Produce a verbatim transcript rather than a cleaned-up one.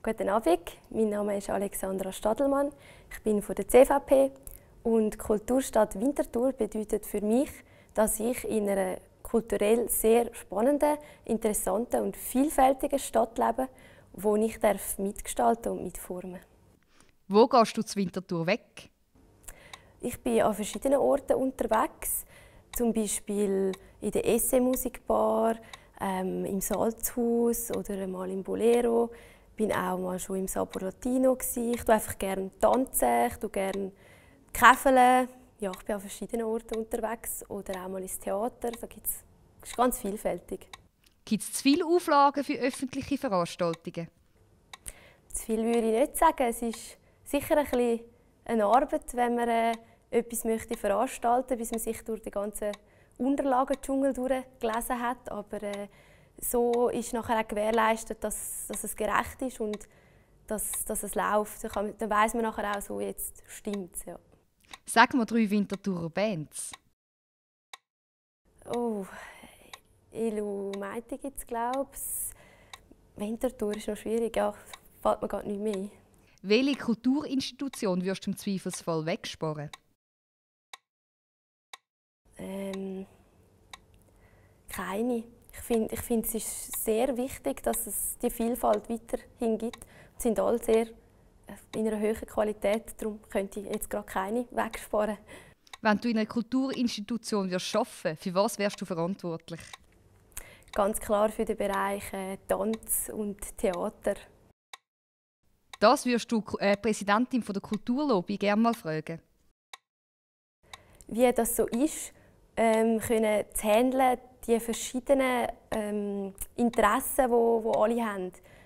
Guten Abend, mein Name ist Alexandra Stadelmann. Ich bin von der C V P und Kulturstadt Winterthur bedeutet für mich, dass ich in einer kulturell sehr spannenden, interessanten und vielfältigen Stadt lebe, wo ich mitgestalten und mitformen darf. Wo gehst du zu Winterthur weg? Ich bin an verschiedenen Orten unterwegs, zum Beispiel in der Esse-Musikbar, ähm, im Salzhaus oder mal im Bolero. Ich bin auch mal schon im Sabor Latino. Ich tue einfach gerne tanzen, ich tue gerne käfeln. Ja, ich bin an verschiedenen Orten unterwegs oder auch mal ins Theater. Da gibt's, das ist ganz vielfältig. Gibt es zu viele Auflagen für öffentliche Veranstaltungen? Zu viel würde ich nicht sagen. Es ist sicher ein bisschen eine Arbeit, wenn man äh, etwas möchte veranstalten möchte, bis man sich durch den ganzen Unterlagendschungel durchgelesen hat. Aber äh, so ist nachher auch gewährleistet, dass, dass es gerecht ist und dass, dass es läuft. Dann, kann, dann weiss man nachher auch, so jetzt stimmt es. Ja. Sag mal drei Winterthurer Bands. Oh, Illuminati gibt es, glaube ich. Winterthur ist noch schwierig, ja, fällt mir gerade nicht mehr ein. Welche Kulturinstitution wirst du im Zweifelsfall wegsparen? Ähm, keine. Ich finde, ich find, es ist sehr wichtig, dass es die Vielfalt weiterhin gibt. Sie sind alle sehr in einer hohen Qualität, darum könnte ich jetzt gerade keine wegsparen. Wenn du in einer Kulturinstitution wirst arbeiten, für was wärst du verantwortlich? Ganz klar für den Bereich äh, Tanz und Theater. Das wirst du äh, Präsidentin von der Kulturlobby gerne mal fragen. Wie das so ist, ähm, können zu handeln, die verschiedenen ähm, Interessen, die wo, wo alle haben.